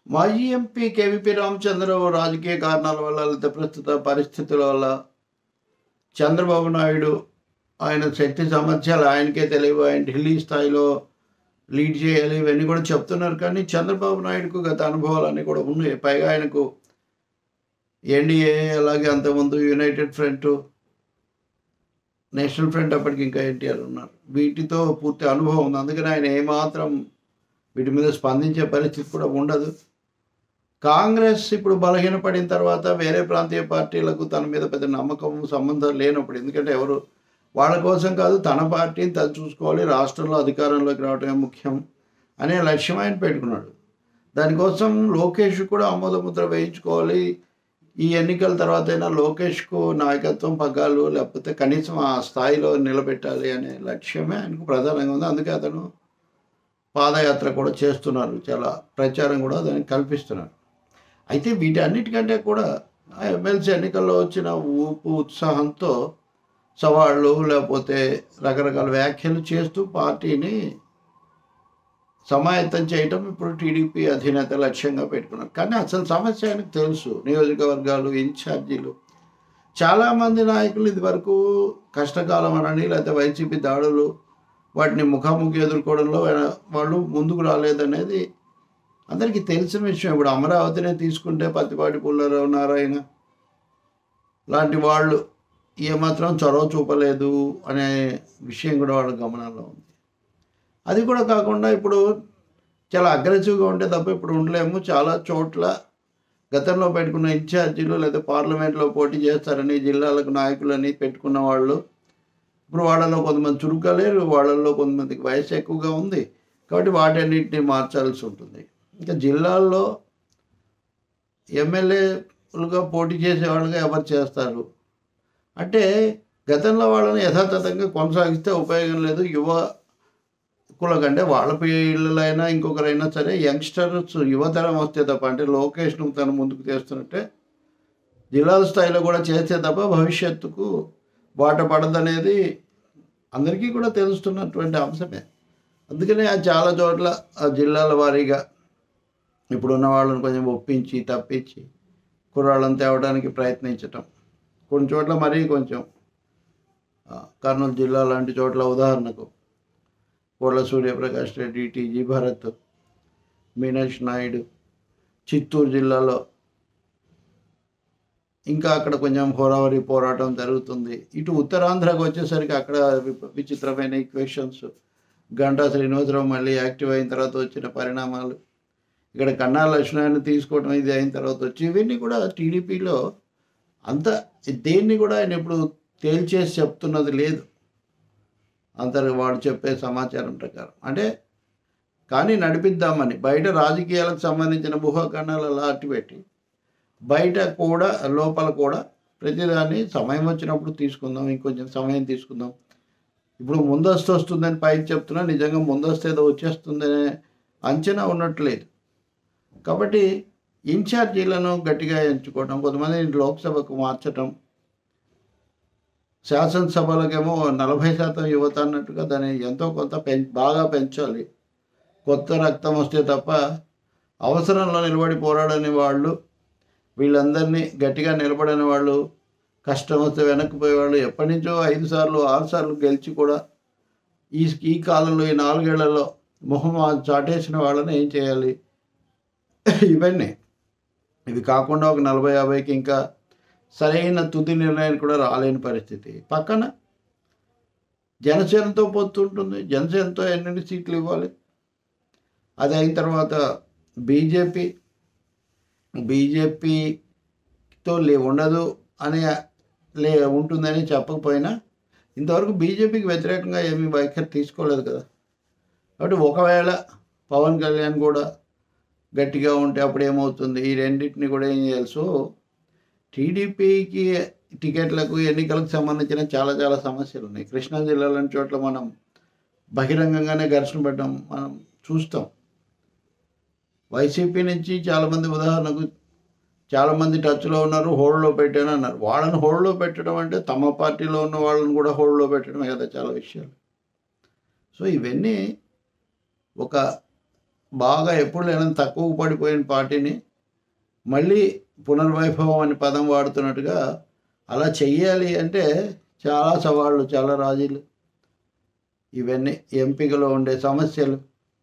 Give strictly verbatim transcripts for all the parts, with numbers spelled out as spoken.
మాజీ MP KVP Ramachandra Rao రాజకీయ కారణాల వల్ల లేదా ప్రస్తుత పరిస్థితుల వల్ల చంద్రబాబు నాయుడు ఆయన శక్తి సామర్థ్యాలు ఆయనకే తెలియవు, ఆయన ఢిల్లీ స్థాయిలో లీడ్ చేయాలి ఇవన్నీ కూడా చెప్తున్నారు. కానీ చంద్రబాబు నాయుడుకు గత అనుభవాలన్నీ కూడా ఉన్నాయి. పైగా ఆయనకు ఎన్డీఏ అలాగే అంతకుముందు యునైటెడ్ ఫ్రంట్, నేషనల్ ఫ్రంట్ అప్పటికి ఇంకా ఎన్టీఆర్ ఉన్నారు. వీటితో పూర్తి అనుభవం ఉంది. అందుకని ఆయన ఏమాత్రం వీటి మీద స్పందించే పరిస్థితి కూడా ఉండదు. కాంగ్రెస్ ఇప్పుడు బలహీనపడిన తర్వాత వేరే ప్రాంతీయ పార్టీలకు తన మీద పెద్ద నమ్మకం సంబంధం లేనప్పుడు, ఎందుకంటే ఎవరు వాళ్ళ కోసం కాదు, తన పార్టీని తను చూసుకోవాలి, రాష్ట్రంలో అధికారంలోకి రావడమే ముఖ్యం అనే లక్ష్యం ఆయన పెట్టుకున్నాడు. దానికోసం లోకేష్ కూడా ఆమోదముద్ర వేయించుకోవాలి. ఈ ఎన్నికల తర్వాత అయినా లోకేష్కు నాయకత్వం పగ్గాలు లేకపోతే కనీసం ఆ స్థాయిలో నిలబెట్టాలి అనే లక్ష్యమే ఆయనకు ప్రధానంగా ఉంది. అందుకే అతను పాదయాత్ర కూడా చేస్తున్నారు, చాలా ప్రచారం కూడా దానికి కల్పిస్తున్నారు. అయితే వీటన్నిటికంటే కూడా ఎమ్మెల్సీ ఎన్నికల్లో వచ్చిన ఊపు ఉత్సాహంతో సవాళ్ళు లేకపోతే రకరకాల వ్యాఖ్యలు చేస్తూ పార్టీని సమాయత్తం చేయటం ఇప్పుడు టీడీపీ అధినేత లక్ష్యంగా పెట్టుకున్నారు. కానీ అసలు సమస్య ఆయనకు తెలుసు. నియోజకవర్గాలు, ఇన్ఛార్జీలు, చాలామంది నాయకులు ఇది వరకు కష్టకాలం అనని లేకపోతే వైసీపీ దాడులు వాటిని ముఖాముఖి ఎదుర్కోవడంలో వాళ్ళు ముందుకు రాలేదనేది అందరికీ తెలిసిన విషయం. ఇప్పుడు అమరావతినే తీసుకుంటే పత్తిపాటి పుల్లారావు నారాయణ లాంటి వాళ్ళు ఏమాత్రం చొరవ చూపలేదు అనే విషయం కూడా వాళ్ళ గమనంలో ఉంది. అది కూడా కాకుండా ఇప్పుడు చాలా అగ్రెసివ్గా ఉంటే తప్ప ఇప్పుడు ఉండలేము. చాలా చోట్ల గతంలో పెట్టుకున్న ఇన్ఛార్జీలు లేదా పార్లమెంట్లో పోటీ చేస్తారని జిల్లాలకు నాయకులని పెట్టుకున్న వాళ్ళు ఇప్పుడు వాళ్ళలో కొంతమంది చురుగ్గా లేరు, వాళ్ళల్లో కొంతమందికి వయసు ఎక్కువగా ఉంది. కాబట్టి వాటన్నిటిని మార్చాల్సి ఉంటుంది. ఇంకా జిల్లాల్లో ఎమ్మెల్యేలుగా పోటీ చేసే వాళ్ళుగా ఎవరు చేస్తారు అంటే గతంలో వాళ్ళని యథాతథంగా కొనసాగిస్తే ఉపయోగం లేదు. యువకుల కంటే వాళ్ళ పిల్లలైనా ఇంకొకరైనా సరే యంగ్స్టర్స్ యువతరం వస్తే తప్ప, అంటే లోకేష్ను తను ముందుకు చేస్తున్నట్టే జిల్లాల స్థాయిలో కూడా చేస్తే తప్ప భవిష్యత్తుకు బాట పడదనేది అందరికీ కూడా తెలుస్తున్నటువంటి అంశమే. అందుకనే ఆ చాలా చోట్ల ఆ జిల్లాల వారీగా ఇప్పుడున్న వాళ్ళని కొంచెం ఒప్పించి తప్పించి కుర్రాళ్ళని తేవడానికి ప్రయత్నించటం. కొన్ని చోట్ల మరీ కొంచెం కర్నూలు జిల్లా లాంటి చోట్ల ఉదాహరణకు కోట్ల సూర్యప్రకాష్ రెడ్డి, టీజీ భరత్, మీనాక్షి నాయుడు, చిత్తూరు జిల్లాలో ఇంకా అక్కడ కొంచెం హోరావరి పోరాటం జరుగుతుంది. ఇటు ఉత్తరాంధ్రకు వచ్చేసరికి అక్కడ విచిత్రమైన ఈక్వేషన్స్, గంటా శ్రీనివాసరావు మళ్ళీ యాక్టివ్ అయిన తర్వాత వచ్చిన పరిణామాలు, ఇక్కడ కన్నా లక్ష్మణాన్ని తీసుకోవడం ఇది అయిన తర్వాత వచ్చి ఇవన్నీ కూడా టీడీపీలో అంత దేన్ని కూడా ఆయన ఇప్పుడు తేల్చేసి చెప్తున్నది లేదు అంతర్ వాడు చెప్పే సమాచారం ప్రకారం. అంటే కానీ నడిపిద్దామని బయట రాజకీయాలకు సంబంధించిన ఊహాకరణాలు అలా అట్టిపెట్టి బయట కూడా లోపల కూడా ప్రతిదాన్ని సమయం వచ్చినప్పుడు తీసుకుందాం, ఇంకొంచెం సమయం తీసుకుందాం. ఇప్పుడు ముందస్తు వస్తుందని పైకి చెప్తున్నా, నిజంగా ముందస్తు ఏదో వచ్చేస్తుందనే అంచనా ఉన్నట్లేదు. కాబట్టి ఇన్ఛార్జీలను గట్టిగా ఎంచుకోవడం, కొంతమంది లోక్సభకు మార్చటం, శాసనసభలకేమో నలభై శాతం యువత అన్నట్టుగా దాన్ని ఎంతో కొంత పెం బాగా పెంచాలి. కొత్త రక్తం వస్తే తప్ప అవసరంలో నిలబడి పోరాడని వాళ్ళు, వీళ్ళందరినీ గట్టిగా నిలబడని వాళ్ళు, కష్టం వస్తే వెనక్కిపోయేవాళ్ళు, ఎప్పటి నుంచో ఐదు సార్లు ఆరు సార్లు గెలిచి కూడా ఈ ఈ కాలంలో ఈ నాలుగేళ్లలో మొహం చాటేసిన వాళ్ళని ఏం చేయాలి? ఇవన్నీ ఇవి కాకుండా ఒక నలభై యాభైకి ఇంకా సరైన తుది నిర్ణయం కూడా రాలేని పరిస్థితి. పక్కన జనసేనతో పొత్తుంటుంది. జనసేనతో ఎన్ని సీట్లు ఇవ్వాలి? అది అయిన తర్వాత బీజేపీ బీజేపీతో లే ఉండదు అని లే ఉంటుందని చెప్పకపోయినా ఇంతవరకు బీజేపీకి వ్యతిరేకంగా ఏమీ వైఖరి తీసుకోలేదు కదా. కాబట్టి ఒకవేళ పవన్ కళ్యాణ్ కూడా గట్టిగా ఉంటే అప్పుడు ఏమవుతుంది? ఈ రెండింటిని కూడా ఏం చేయాలి? సో టీడీపీకి టికెట్లకు ఎన్నికలకు సంబంధించిన చాలా చాలా సమస్యలు ఉన్నాయి. కృష్ణా జిల్లా లాంటి చోట్ల మనం బహిరంగంగానే ఘర్షణ పడ్డం మనం చూస్తాం. వైసీపీ నుంచి చాలామంది ఉదాహరణకు చాలామంది టచ్లో ఉన్నారు, హోల్డ్లో పెట్టాను అన్నారు. వాళ్ళని హోల్డ్లో పెట్టడం అంటే తమ పార్టీలో ఉన్న వాళ్ళని కూడా హోల్డ్లో పెట్టడమే కదా చాలా విషయాలు. సో ఇవన్నీ ఒక బాగా ఎప్పుడు లేని తక్కువ పడిపోయిన పార్టీని మళ్ళీ పునర్వైభవం అనే పదం వాడుతున్నట్టుగా అలా చెయ్యాలి అంటే చాలా సవాళ్ళు, చాలా రాజీలు, ఇవన్నీ ఎంపికలో ఉండే సమస్యలు,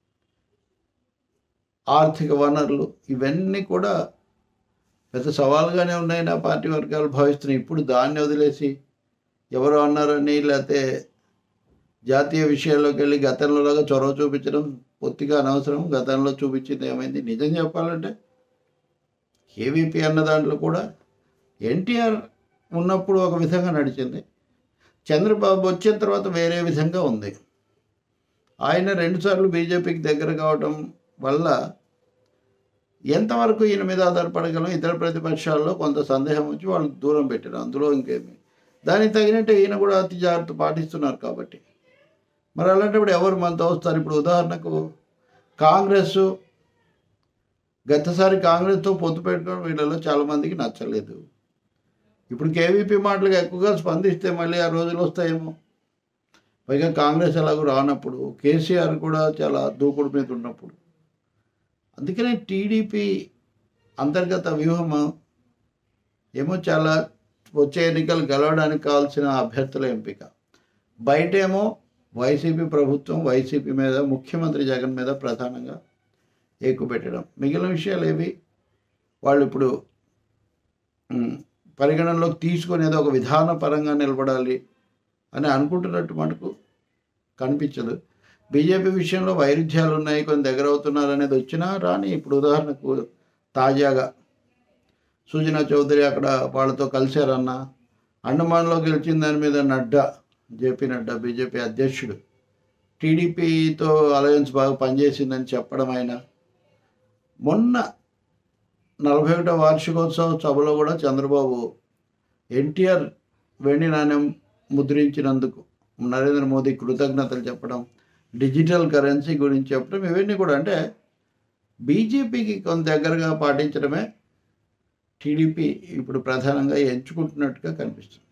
ఆర్థిక వనరులు, ఇవన్నీ కూడా పెద్ద సవాలుగానే ఉన్నాయి నా పార్టీ వర్గాలు భావిస్తున్నాయి. ఇప్పుడు దాన్ని వదిలేసి ఎవరు అన్నారని లేకపోతే జాతీయ విషయాల్లోకి వెళ్ళి గతంలోలాగా చొరవ చూపించడం పూర్తిగా అనవసరం. గతంలో చూపించింది ఏమైంది? నిజం చెప్పాలంటే కేవీపీ అన్న దాంట్లో కూడా ఎన్టీఆర్ ఉన్నప్పుడు ఒక విధంగా నడిచింది, చంద్రబాబు వచ్చిన తర్వాత వేరే విధంగా ఉంది. ఆయన రెండుసార్లు బీజేపీకి దగ్గర కావడం వల్ల ఎంతవరకు ఈయన మీద ఆధారపడగలం, ఇతర ప్రతిపక్షాల్లో కొంత సందేహం వచ్చి వాళ్ళు దూరం పెట్టారు. అందులో ఇంకేమి, దానికి తగినట్టు ఈయన కూడా అతి జాగ్రత్త పాటిస్తున్నారు కాబట్టి మరి అలాంటప్పుడు ఎవరు మనతో వస్తారు? ఇప్పుడు ఉదాహరణకు కాంగ్రెస్, గతసారి కాంగ్రెస్తో పొత్తు పెట్టుకోవడం వీళ్ళలో చాలామందికి నచ్చలేదు. ఇప్పుడు కేవీపీ మాటలకు ఎక్కువగా స్పందిస్తే మళ్ళీ ఆ రోజులు వస్తాయేమో. పైగా కాంగ్రెస్ ఎలాగో రానప్పుడు, కేసీఆర్ కూడా చాలా దూకుడు మీద ఉన్నప్పుడు, అందుకనే టీడీపీ అంతర్గత వ్యూహం ఏమో చాలా వచ్చే ఎన్నికలు గెలవడానికి కావాల్సిన అభ్యర్థుల ఎంపిక. బయటేమో వైసీపీ ప్రభుత్వం, వైసీపీ మీద, ముఖ్యమంత్రి జగన్ మీద ప్రధానంగా ఎక్కుపెట్టడం. మిగిలిన విషయాలు ఏవి వాళ్ళు ఇప్పుడు పరిగణనలోకి తీసుకునేది ఒక విధానపరంగా నిలబడాలి అని అనుకుంటున్నట్టు మనకు కనిపించదు. బీజేపీ విషయంలో వైరుధ్యాలు ఉన్నాయి, కొన్ని దగ్గర అవుతున్నారు అనేది వచ్చినా రాని. ఇప్పుడు ఉదాహరణకు తాజాగా సుజనా చౌదరి అక్కడ వాళ్ళతో కలిశారన్న, అండమాన్లో గెలిచిన దాని మీద నడ్డా, జేపీ నడ్డా బీజేపీ అధ్యక్షుడు టీడీపీతో అలయన్స్ బాగా పనిచేసిందని చెప్పడం. ఆయన మొన్న నలభై ఒకటో వార్షికోత్సవ సభలో కూడా చంద్రబాబు ఎన్టీఆర్ వెండి నాణ్యం ముద్రించినందుకు నరేంద్ర మోదీ కృతజ్ఞతలు చెప్పడం, డిజిటల్ కరెన్సీ గురించి చెప్పడం, ఇవన్నీ కూడా అంటే బీజేపీకి కొంత దగ్గరగా పాటించడమే టీడీపీ ఇప్పుడు ప్రధానంగా ఎంచుకుంటున్నట్టుగా కనిపిస్తుంది.